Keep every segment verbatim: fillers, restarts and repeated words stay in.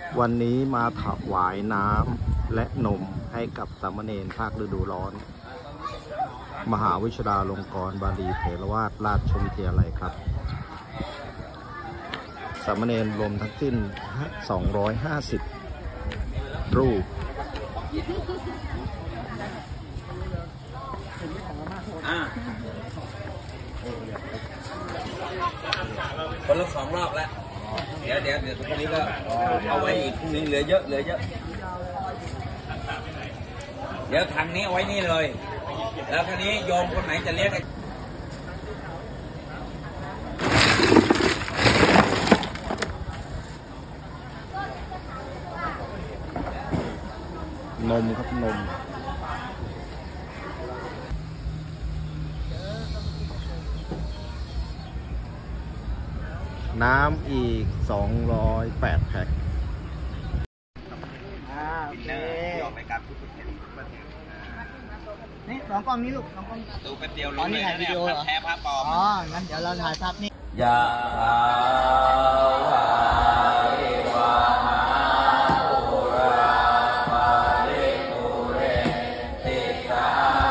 วันนี้มาถวายน้ำและนมให้กับสามเณรภาคฤดูร้อนมหาวิทยาลงกรณ์บาลีเถรวาทราชวิทยาลัยครับสามเณรรวมทั้งสิ้นสองร้อยห้าสิบรูปคนละสองรอบแล้วเดี๋ยวเดี๋ยวเดี๋ยวตรงนี้ก็เอาไว้อีกพรุ่งนี้เหลือเยอะเหลือเยอะเดี๋ยวทางนี้เอาไว้นี่เลยแล้วทีนี้โยมคนไหนจะเรียกนมครับนมน้ำอีกสองร้อยแปดแพ็คนี่ลองกล้องนี้ลูกลองกล้องดูแป๊บเดียวอ๋อนี่ถ่ายวิดีโอเหรอแพ้พระปลอมอ๋องั้นเดี๋ยวเราถ่ายภาพนี้ยะถาวาริวาหาปุราปาริปุเรติสา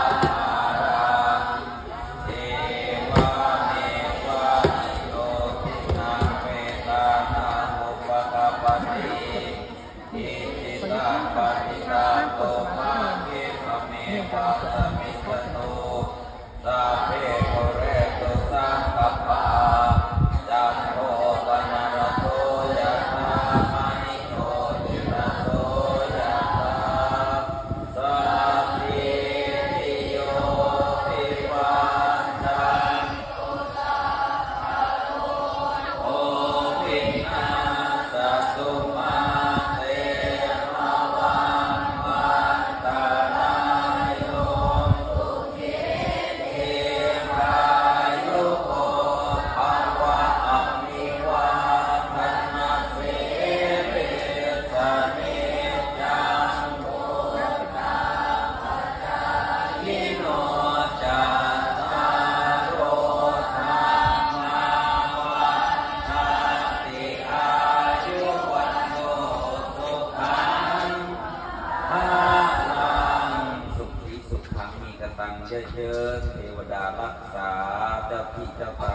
เทวะเมวะโยตินาเวตานาอุปกปปติอิติตาปฏิตาโตมาเกสเมวะสมิจโตสัพเพโกเรตุสังกัปปะจันโทปนารโตยะถามณิโนติระโตยะถาสัพพิติโยวิวัชชันตุสัพพะโลกวินาศสุมาเตมะวันวันตารายโยสุขีทีพายุโกภวะอภิวาทนาสิริสนิจังวุฒาปัจจายโนจัตตารโอธรรมาวัฏฏันติอายุวันโนสุขังภาลังสุขีสุขขังมีกตังเยอะๆเทวดารักษาเจ้าที่เจ้าทา